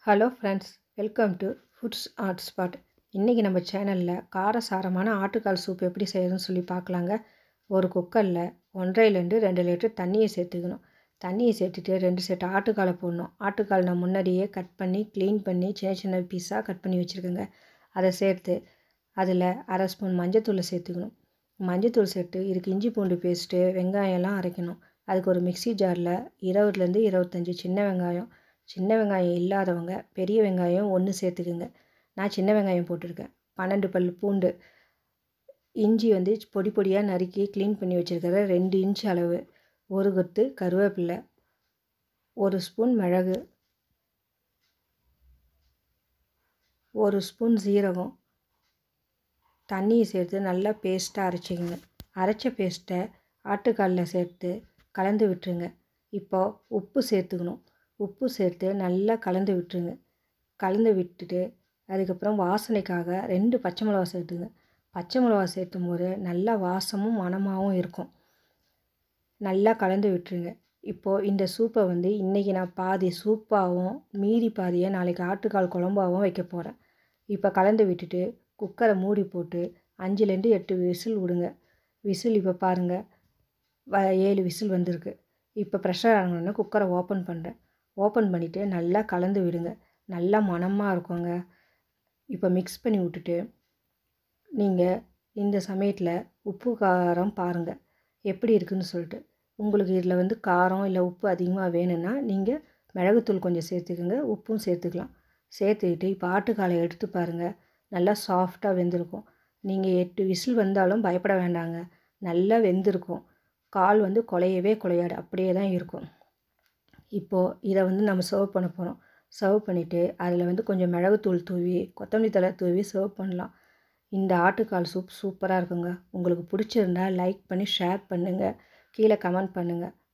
Hello ஃப்ரெண்ட்ஸ், welcome to foods art spot. இன்றைக்கி நம்ம சேனலில் காரசாரமான ஆட்டுக்கால் சூப் எப்படி செய்யறதுன்னு சொல்லி பார்க்கலாங்க. ஒரு குக்கரில் 1.5 2 லிட்டர் தண்ணியை சேர்த்துக்கணும். தண்ணியை சேர்த்துட்டு 2 செட் ஆட்டுக்காலை போடணும். ஆட்டுக்கால் நான் முன்னாடியே கட் பண்ணி க்ளீன் பண்ணி சின்ன சின்ன பீஸாக கட் பண்ணி வச்சுருக்கேங்க. அதை சேர்த்து அதில் 1/2 ஸ்பூன் மஞ்சத்தூளை சேர்த்துக்கணும். மஞ்சத்தூள் சேர்த்து இதுக்கு இஞ்சி பூண்டு பேஸ்ட்டு வெங்காயம்லாம் அரைக்கணும். அதுக்கு ஒரு மிக்ஸி ஜாரில் 20லேருந்து 25 சின்ன வெங்காயம் இல்லாதவங்க பெரிய வெங்காயம் 1 சேர்த்துக்குங்க. நான் சின்ன வெங்காயம் போட்டிருக்கேன். 12 பல் பூண்டு, இஞ்சி பொடி பொடியாக நறுக்கி க்ளீன் பண்ணி வச்சுருக்கிற 2 இன்ச் அளவு, ஒரு கொத்து கருவேப்பிலை, 1 ஸ்பூன் மிளகு, 1 ஸ்பூன் சீரகம், தண்ணியை சேர்த்து நல்லா பேஸ்ட்டாக அரைச்சிக்கங்க. அரைச்ச பேஸ்ட்டை ஆட்டுக்காலில் சேர்த்து கலந்து விட்டுருங்க. இப்போது உப்பு சேர்த்துக்கணும். உப்பு சேர்த்து நல்லா கலந்து விட்டுருங்க. கலந்து விட்டுட்டு அதுக்கப்புறம் வாசனைக்காக 2 பச்சை மிளகா சேர்த்துங்க. பச்சை மிளகா சேர்த்தும் போது நல்லா வாசமும் மணமாகவும் இருக்கும். நல்லா கலந்து விட்டுருங்க. இப்போது இந்த சூப்பை இன்றைக்கி நான் பாதி சூப்பாகவும் மீதி பாதியை நாளைக்கு ஆட்டுக்கால் குழம்பாகவும் வைக்க போகிறேன். இப்போ கலந்து விட்டுட்டு குக்கரை மூடி போட்டு 5லேருந்து 8 விசில் விடுங்க. விசில் இப்போ பாருங்கள் 7 விசில் வந்திருக்கு. இப்போ ப்ரெஷர் ஆனோடனே குக்கரை ஓப்பன் பண்ணுறேன். ஓப்பன் பண்ணிவிட்டு நல்லா கலந்து விடுங்க. நல்லா மணமாக இருக்குங்க. இப்போ மிக்ஸ் பண்ணி விட்டுட்டு நீங்கள் இந்த சமயத்தில் உப்பு காரம் பாருங்கள் எப்படி இருக்குதுன்னு சொல்லிட்டு. உங்களுக்கு இதில் காரம் இல்லை உப்பு அதிகமாக வேணும்னா நீங்கள் மிளகுத்தூள் கொஞ்சம் சேர்த்துக்குங்க, உப்பும் சேர்த்துக்கலாம். சேர்த்துக்கிட்டு இப்போ ஆட்டுக்காலை எடுத்து பாருங்கள், நல்லா சாஃப்டாக வெந்திருக்கும். நீங்கள் 8 விசில் வந்தாலும் பயப்பட வேண்டாங்க, நல்லா வெந்திருக்கும். கால் குலையவே குலையாது, அப்படியே தான் இருக்கும். இப்போது இதை நம்ம சர்வ் பண்ண போகிறோம். சர்வ் பண்ணிவிட்டு அதில் கொஞ்சம் மிளகுத்தூள் தூவி கொத்தமல்லி தழை தூவி சர்வ் பண்ணலாம். இந்த ஆட்டுக்கால் சூப் சூப்பராக இருக்குங்க. உங்களுக்கு பிடிச்சிருந்தா லைக் பண்ணி ஷேர் பண்ணுங்கள், கீழே கமெண்ட் பண்ணுங்கள்.